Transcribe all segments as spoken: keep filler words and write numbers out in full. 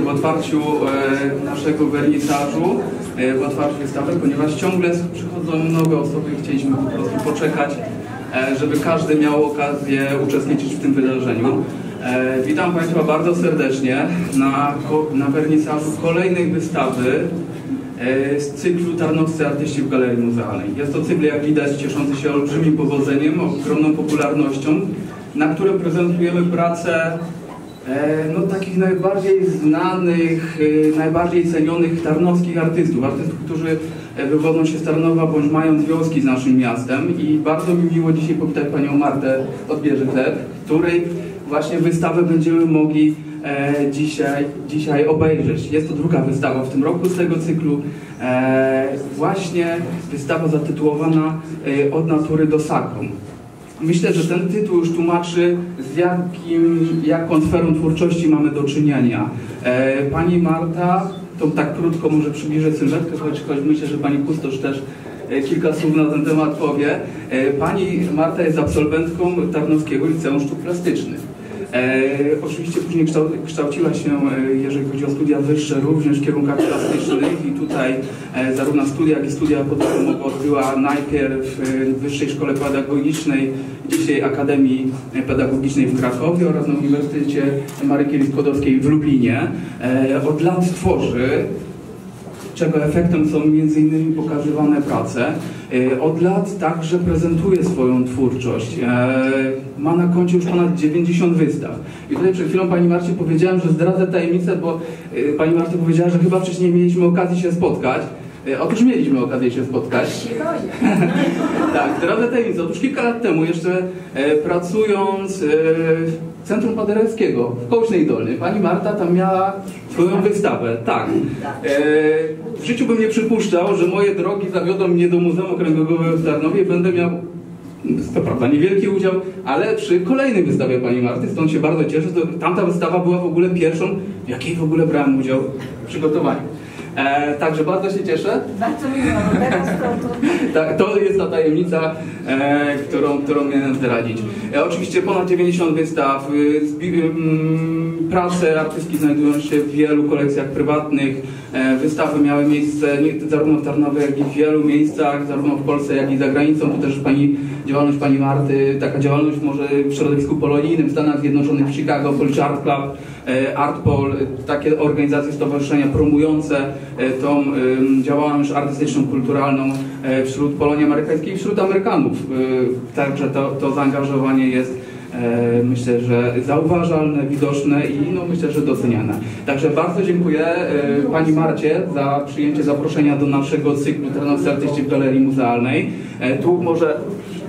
w otwarciu e, naszego wernisażu, e, w otwarciu wystawy, ponieważ ciągle przychodzą nowe osoby i chcieliśmy po prostu poczekać, e, żeby każdy miał okazję uczestniczyć w tym wydarzeniu. E, witam Państwa bardzo serdecznie na, na wernisażu kolejnej wystawy z cyklu Tarnowscy Artyści w Galerii Muzealnej. Jest to cykl, jak widać, cieszący się olbrzymim powodzeniem, ogromną popularnością, na którym prezentujemy pracę no, takich najbardziej znanych, najbardziej cenionych tarnowskich artystów, artystów, którzy wywodzą się z Tarnowa bądź mają związki z naszym miastem. I bardzo mi miło dzisiaj powitać Panią Martę Odbieży-Chleb, której właśnie wystawę będziemy mogli E, dzisiaj, dzisiaj obejrzeć. Jest to druga wystawa w tym roku z tego cyklu. E, właśnie wystawa zatytułowana e, Od natury do sakrum. Myślę, że ten tytuł już tłumaczy, z jakim, jaką sferą twórczości mamy do czynienia. E, Pani Marta, to tak krótko może przybliżę sylwetkę, choć, choć myślę, że Pani Kustosz też e, kilka słów na ten temat powie. E, Pani Marta jest absolwentką Tarnowskiego Liceum Sztuk Plastycznych. E, oczywiście później kształ, kształciła się, e, jeżeli chodzi o studia wyższe, również w kierunkach plastycznych i tutaj e, zarówno studia, jak i studia podyplomowe odbyła najpierw w Wyższej Szkole Pedagogicznej, dzisiaj Akademii Pedagogicznej w Krakowie oraz na Uniwersytecie Marii Curie-Skłodowskiej w Lublinie. E, od lat tworzy, czego efektem są między innymi pokazywane prace. Od lat także prezentuje swoją twórczość. Ma na koncie już ponad dziewięćdziesiąt wystaw. I tutaj przed chwilą Pani Marcie powiedziałem, że zdradzę tajemnicę, bo Pani Marta powiedziała, że chyba wcześniej mieliśmy okazję się spotkać. Otóż mieliśmy okazję się spotkać. Tak, zdradzę tajemnicę. Otóż kilka lat temu jeszcze pracując w Centrum Paderewskiego w Kołcznej Dolnej, Pani Marta tam miała swoją wystawę. Tak. W życiu bym nie przypuszczał, że moje drogi zawiodą mnie do Muzeum Okręgowego w Tarnowie i będę miał, to prawda, niewielki udział, ale przy kolejnej wystawie Pani Marty, stąd się bardzo cieszę. To tamta wystawa była w ogóle pierwszą, w jakiej w ogóle brałem udział w przygotowaniu. E, także bardzo się cieszę. Bardzo miło, teraz to, to... Tak, to jest ta tajemnica, e, którą, którą miałem zdradzić. E, oczywiście ponad dziewięćdziesiąt wystaw, e, m, prace artystki znajdują się w wielu kolekcjach prywatnych. E, wystawy miały miejsce nie, zarówno w Tarnowie, jak i w wielu miejscach, zarówno w Polsce, jak i za granicą. Tu też pani, działalność Pani Marty, taka działalność może w środowisku polonijnym w Stanach Zjednoczonych, w Chicago, Polish Art Club, e, Artpol, takie organizacje, stowarzyszenia promujące tą y, działalność artystyczną, kulturalną y, wśród Polonii Amerykańskiej i wśród Amerykanów. Y, także to, to zaangażowanie jest, y, myślę, że zauważalne, widoczne i no, myślę, że doceniane. Także bardzo dziękuję y, Pani Marcie za przyjęcie zaproszenia do naszego cyklu Tarnowscy Artyści w Galerii Muzealnej. Y, tu może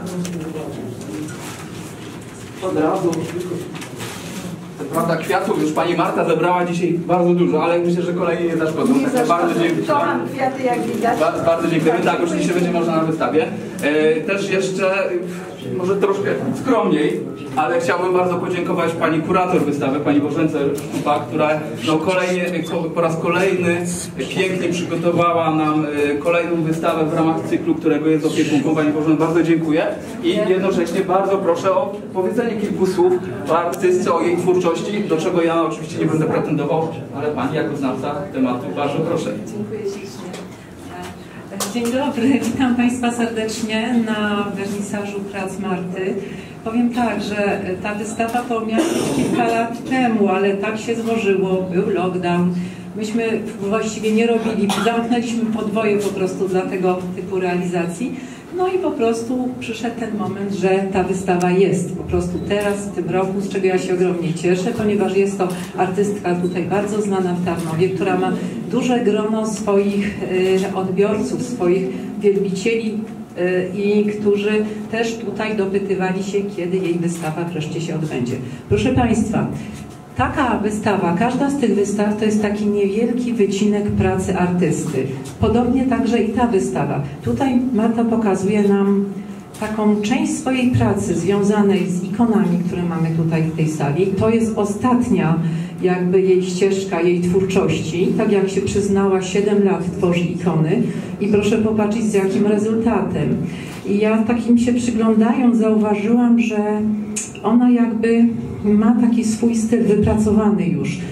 od razu... Prawda, kwiatów już Pani Marta zebrała dzisiaj bardzo dużo, ale myślę, że kolejnie nie zaszkodzą. Tak, bardzo dziękuję. Kocham kwiaty, jak widać. Ba bardzo dziękujemy. Tak, oczywiście będzie można na wystawie. E, też jeszcze, może troszkę skromniej, ale chciałbym bardzo podziękować Pani kurator wystawy, Pani Bożence Sztupa, która no, kolejnie, po raz kolejny pięknie przygotowała nam kolejną wystawę w ramach cyklu, którego jest opiekunką. Pani Bożence, bardzo dziękuję i jednocześnie bardzo proszę o powiedzenie kilku słów o artystce, o jej twórczości, do czego ja oczywiście nie będę pretendował, ale Pani jako znawca tematu, bardzo proszę. Dziękuję ślicznie. Dzień dobry, witam Państwa serdecznie na wernisażu prac Marty. Powiem tak, że ta wystawa to miała kilka lat temu, ale tak się złożyło, był lockdown. Myśmy właściwie nie robili, zamknęliśmy podwoje po prostu dla tego typu realizacji. No i po prostu przyszedł ten moment, że ta wystawa jest po prostu teraz, w tym roku, z czego ja się ogromnie cieszę, ponieważ jest to artystka tutaj bardzo znana w Tarnowie, która ma duże grono swoich y, odbiorców, swoich wielbicieli y, i którzy też tutaj dopytywali się, kiedy jej wystawa wreszcie się odbędzie. Proszę Państwa, taka wystawa, każda z tych wystaw to jest taki niewielki wycinek pracy artysty. Podobnie także i ta wystawa. Tutaj Marta pokazuje nam taką część swojej pracy związanej z ikonami, które mamy tutaj w tej sali. To jest ostatnia jakby jej ścieżka, jej twórczości. Tak jak się przyznała, siedem lat tworzy ikony i proszę popatrzeć, z jakim rezultatem. I ja takim się przyglądając zauważyłam, że ona jakby ma taki swój styl wypracowany już.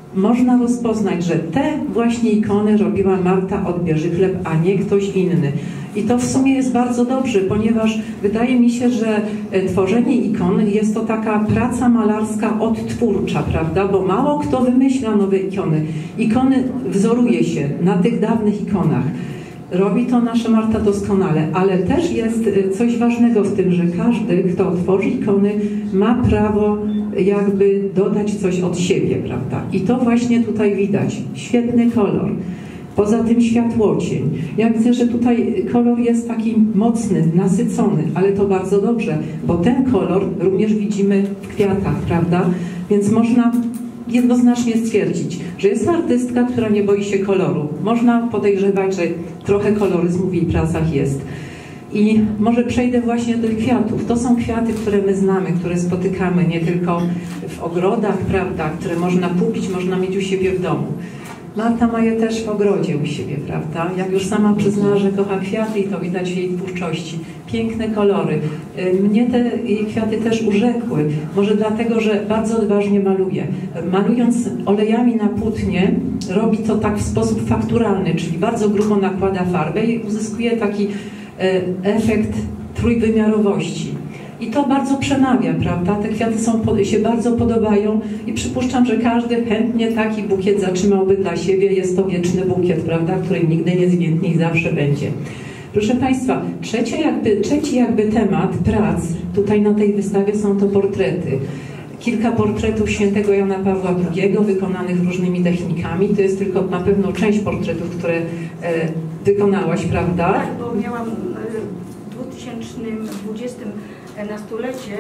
można rozpoznać, że te właśnie ikony robiła Marta Odbierzy-Chleb, a nie ktoś inny. I to w sumie jest bardzo dobrze, ponieważ wydaje mi się, że tworzenie ikon jest to taka praca malarska odtwórcza, prawda? Bo mało kto wymyśla nowe ikony. Ikony wzoruje się na tych dawnych ikonach. Robi to nasza Marta doskonale, ale też jest coś ważnego w tym, że każdy, kto tworzy ikony, ma prawo jakby dodać coś od siebie, prawda? I to właśnie tutaj widać. Świetny kolor. Poza tym światłocień. Ja widzę, że tutaj kolor jest taki mocny, nasycony, ale to bardzo dobrze, bo ten kolor również widzimy w kwiatach, prawda? Więc można jednoznacznie stwierdzić, że jest to artystka, która nie boi się koloru. Można podejrzewać, że trochę koloryzmu w jej pracach jest. I może przejdę właśnie do tych kwiatów. To są kwiaty, które my znamy, które spotykamy nie tylko w ogrodach, prawda, które można kupić, można mieć u siebie w domu. Marta ma je też w ogrodzie u siebie, prawda? Jak już sama przyznała, że kocha kwiaty i to widać w jej twórczości. Piękne kolory. Mnie te jej kwiaty też urzekły. Może dlatego, że bardzo odważnie maluje. Malując olejami na płótnie, robi to tak w sposób fakturalny, czyli bardzo grubo nakłada farbę i uzyskuje taki efekt trójwymiarowości. I to bardzo przemawia, prawda? Te kwiaty są, się bardzo podobają i przypuszczam, że każdy chętnie taki bukiet zatrzymałby dla siebie. Jest to wieczny bukiet, prawda? Który nigdy nie zwiędnie i zawsze będzie. Proszę Państwa, trzeci jakby, trzeci jakby temat prac tutaj na tej wystawie są to portrety. Kilka portretów świętego Jana Pawła drugiego wykonanych różnymi technikami. To jest tylko na pewno część portretów, które e, wykonałaś, prawda? Tak, bo miałam w dwa tysiące dwudziestym na stulecie,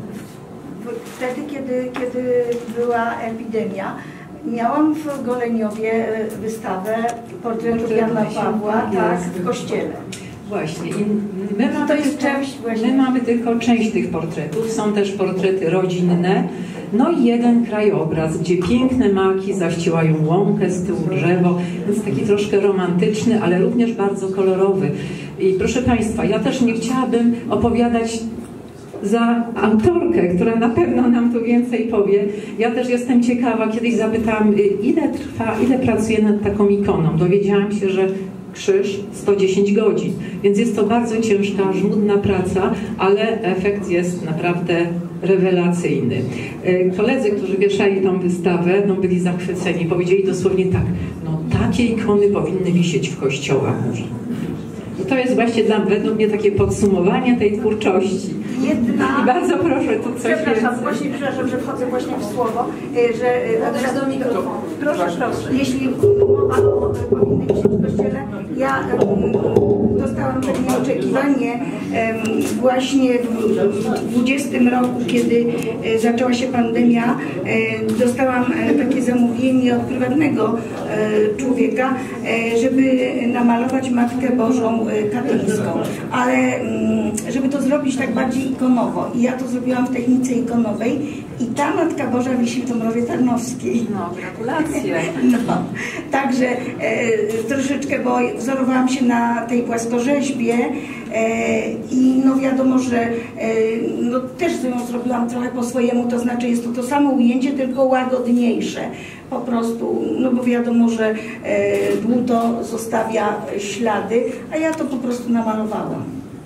wtedy, kiedy, kiedy była epidemia, miałam w Goleniowie wystawę portretów Jana Pawła, tak, w kościele. Właśnie. I my, mamy to jest tylko, część właśnie. my mamy tylko część tych portretów. Są też portrety rodzinne. No i jeden krajobraz, gdzie piękne maki zaściełają łąkę, z tyłu drzewo. Więc taki troszkę romantyczny, ale również bardzo kolorowy. I proszę Państwa, ja też nie chciałabym opowiadać za autorkę, która na pewno nam tu więcej powie. Ja też jestem ciekawa, kiedyś zapytałam, ile trwa, ile pracuje nad taką ikoną. Dowiedziałam się, że krzyż sto dziesięć godzin, więc jest to bardzo ciężka, żmudna praca, ale efekt jest naprawdę rewelacyjny. Koledzy, którzy wieszali tą wystawę, no byli zachwyceni, powiedzieli dosłownie tak, no takie ikony powinny wisieć w kościołach. I to jest właśnie dla, według mnie takie podsumowanie tej twórczości. Jedna... I bardzo proszę tu coś Przepraszam, więcej. właśnie, przepraszam, że wchodzę właśnie w słowo, że od razu do mikrofonu. Proszę, proszę. Jeśli mowa o powinnej być w kościele, ja um, dostałam takie oczekiwanie um, właśnie w dwudziestym roku, kiedy e, zaczęła się pandemia, e, dostałam e, takie zamówienie od prywatnego e, człowieka, e, żeby namalować Matkę Bożą e, Katyńską, ale mm, żeby to zrobić tak bardziej ikonowo. I ja to zrobiłam w technice ikonowej i ta Matka Boża wisi w Dąbrowie Tarnowskiej. No, gratulacje. No, także e, troszeczkę, bo wzorowałam się na tej płaskorzeźbie e, i no wiadomo, że e, no, też ją zrobiłam trochę po swojemu, to znaczy jest to to samo ujęcie, tylko łagodniejsze. Po prostu, no bo wiadomo, że e, dłuto zostawia ślady, a ja to po prostu namalowałam.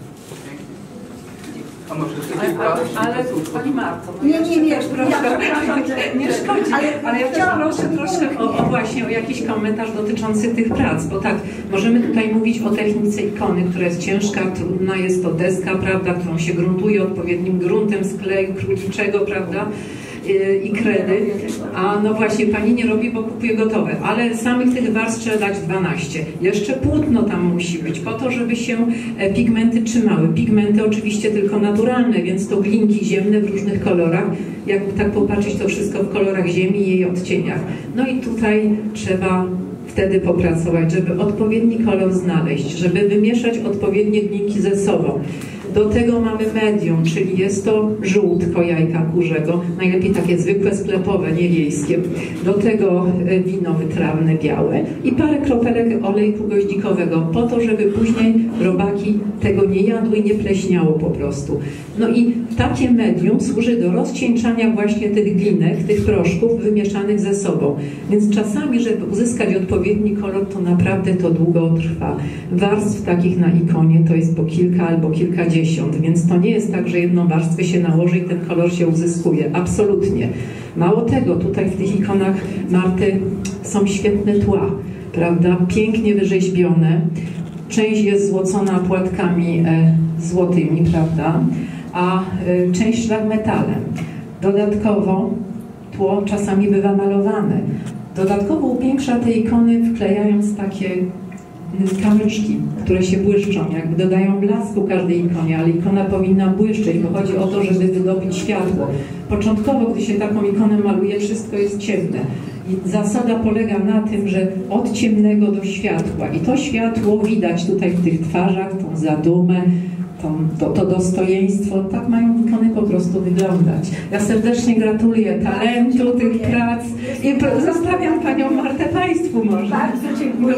A może Ale, ale, ale Pani Marto, no Nie, nie, nie, proszę, ja przepraszam, że... nie szkodzi, ale, ale ja też chciałam- proszę troszkę o, o właśnie o jakiś komentarz dotyczący tych prac, bo tak, możemy tutaj mówić o technice ikony, która jest ciężka, trudna, jest to deska, prawda, którą się gruntuje odpowiednim gruntem z kleju króliczego, prawda, i kredy, a no właśnie Pani nie robi, bo kupuje gotowe, ale samych tych warstw trzeba dać dwanaście. Jeszcze płótno tam musi być, po to, żeby się pigmenty trzymały. Pigmenty oczywiście tylko naturalne, więc to glinki ziemne w różnych kolorach. Jakby tak popatrzeć, to wszystko w kolorach ziemi i jej odcieniach. No i tutaj trzeba wtedy popracować, żeby odpowiedni kolor znaleźć, żeby wymieszać odpowiednie glinki ze sobą. Do tego mamy medium, czyli jest to żółtko jajka kurzego, najlepiej takie zwykłe sklepowe, nie wiejskie. Do tego wino wytrawne białe i parę kropelek olejku goździkowego, po to, żeby później robaki tego nie jadły i nie pleśniało po prostu. No i takie medium służy do rozcieńczania właśnie tych glinek, tych proszków wymieszanych ze sobą. Więc czasami, żeby uzyskać odpowiedni kolor, to naprawdę to długo trwa. Warstw takich na ikonie to jest po kilka albo kilkadziesiąt, więc to nie jest tak, że jedną warstwę się nałoży i ten kolor się uzyskuje. Absolutnie. Mało tego, tutaj w tych ikonach Marty są świetne tła, prawda? Pięknie wyrzeźbione. Część jest złocona płatkami e, złotymi, prawda? A e, część szlagmetalem. Dodatkowo tło czasami bywa malowane. Dodatkowo upiększa te ikony, wklejając takie kamyczki, które się błyszczą, jakby dodają blasku każdej ikonie, ale ikona powinna błyszczeć, bo chodzi o to, żeby wydobyć światło. Początkowo, gdy się taką ikonę maluje, wszystko jest ciemne. I zasada polega na tym, że od ciemnego do światła. I to światło widać tutaj w tych twarzach, tą zadumę, tą, to, to dostojeństwo. Tak mają ikony po prostu wyglądać. Ja serdecznie gratuluję talentu tych prac i zostawiam Panią Martę Państwu może. Bardzo dziękuję.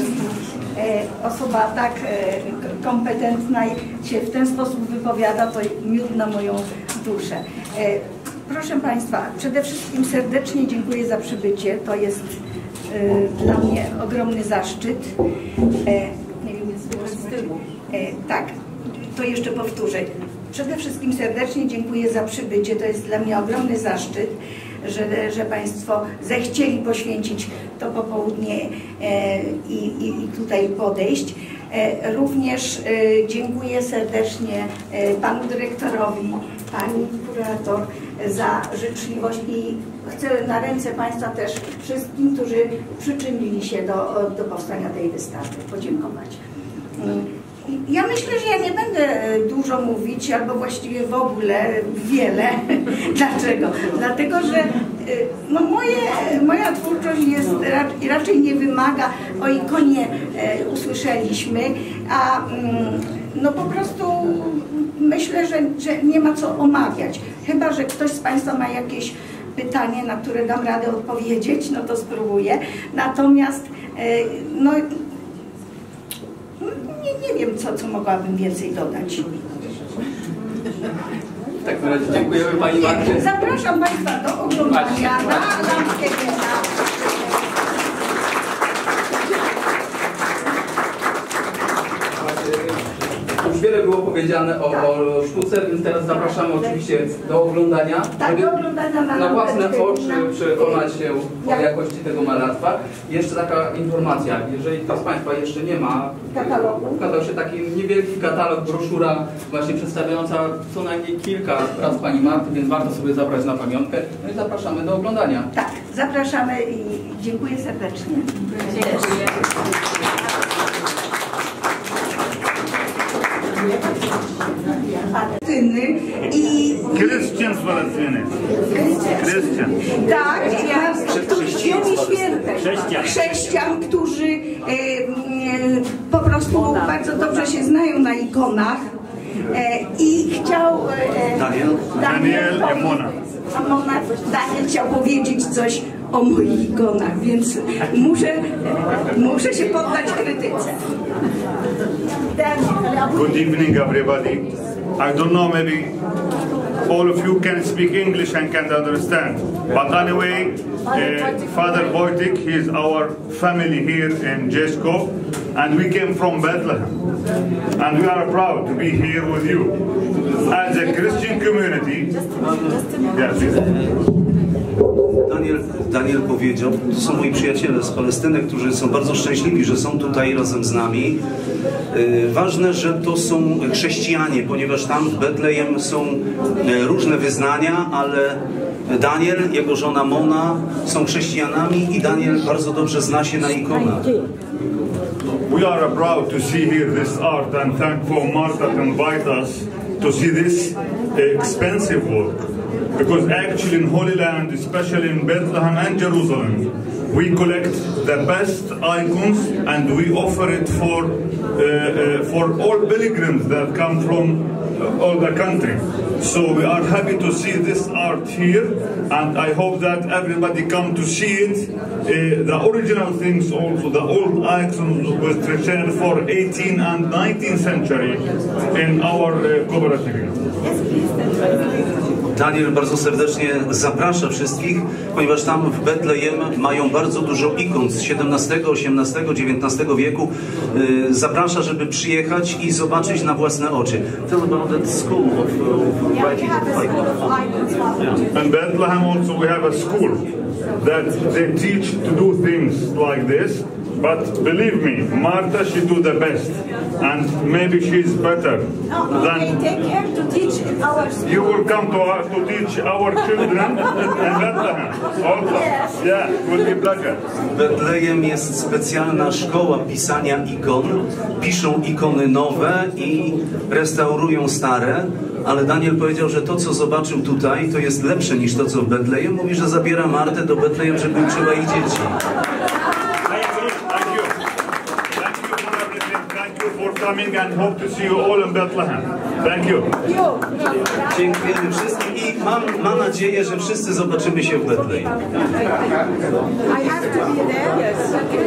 Osoba tak kompetentna się w ten sposób wypowiada, to miód na moją duszę. Proszę Państwa, przede wszystkim serdecznie dziękuję za przybycie. To jest y, dla mnie ogromny zaszczyt. E, nie wiem, z tyłu. E, tak, to jeszcze powtórzę. Przede wszystkim serdecznie dziękuję za przybycie. To jest dla mnie ogromny zaszczyt, że, że Państwo zechcieli poświęcić to popołudnie e, i, i, i tutaj podejść. E, również e, dziękuję serdecznie e, Panu Dyrektorowi, Pani Kurator za życzliwość i chcę na ręce Państwa też wszystkim, którzy przyczynili się do, do powstania tej wystawy, podziękować. Ja myślę, że ja nie będę dużo mówić, albo właściwie w ogóle wiele. Dlaczego? Dlatego, że no moje, moja twórczość jest, raczej nie wymaga, o ikonie usłyszeliśmy, a no po prostu myślę, że, że nie ma co omawiać. Chyba że ktoś z Państwa ma jakieś pytanie, na które dam radę odpowiedzieć, no to spróbuję. Natomiast no, nie, nie wiem, co, co mogłabym więcej dodać. W takim razie dziękujemy Pani Marcie. Zapraszam Państwa do oglądania na lampkę. Już wiele było powiedziane o, o sztuce, więc teraz zapraszamy oczywiście do oglądania, tak, żeby do oglądania na, na własne oczy na... przekonać się o jakości tego malarstwa. Jeszcze taka informacja, jeżeli ktoś z Państwa jeszcze nie ma katalogu, ukazał się taki niewielki katalog, broszura właśnie przedstawiająca co najmniej kilka prac Pani Marty, więc warto sobie zabrać na pamiątkę. No i zapraszamy do oglądania. Tak, zapraszamy i dziękuję serdecznie. Dziękuję. I Chrześcijan z Palestyny. Chrześcijan. Tak, czcią święte chrześcijan, którzy e, e, po prostu bardzo dobrze się znają na ikonach e, i chciał e, Daniel, Daniel i Mona. A Mona, Daniel chciał powiedzieć coś o moich ikonach, więc muszę, muszę się poddać krytyce. Good evening, everybody. I don't know, maybe all of you can speak English and can understand. But anyway, uh, Father Wojtek, he is our family here in Jesko, and we came from Bethlehem. And we are proud to be here with you. As a Christian community, yes, Daniel, Daniel powiedział, to są moi przyjaciele z Palestyny, którzy są bardzo szczęśliwi, że są tutaj razem z nami. Ważne, że to są chrześcijanie, ponieważ tam w Betlejem są różne wyznania, ale Daniel, jego żona Mona są chrześcijanami i Daniel bardzo dobrze zna się na ikonach. We are proud to see here this art and thankful Marta to invite us to see this expensive work. Because actually in Holy Land, especially in Bethlehem and Jerusalem, we collect the best icons and we offer it for uh, uh, for all pilgrims that come from all the country. So we are happy to see this art here, and I hope that everybody come to see it. Uh, the original things also, the old icons was returned for eighteenth and nineteenth century in our uh, cooperative. Daniel bardzo serdecznie zaprasza wszystkich, ponieważ tam w Betlejem mają bardzo dużo ikon z siedemnastego, osiemnastego, dziewiętnastego wieku. Zaprasza, żeby przyjechać i zobaczyć na własne oczy. Tell about that school of, of writing of icons. In Bethlehem also we have a school that they teach to do things like this. But believe me, Marta, she do the best, and maybe she's better No, than. they take care to teach our school. You will come to our, to teach our children in Bethlehem also. Yes. Yeah, will be pleasure. W Betlejem jest specjalna szkoła pisania ikon. Piszą ikony nowe i restaurują stare. Ale Daniel powiedział, że to, co zobaczył tutaj, to jest lepsze niż to, co w Betlejem. Mówi, że zabiera Martę do Betlejem, żeby uczyła ich dzieci. Coming and hope to see you all in Bethlehem. Thank you. Dziękujemy wszystkim i mam, mam nadzieję, że wszyscy zobaczymy się w Betlejem. I have to be there. Yes.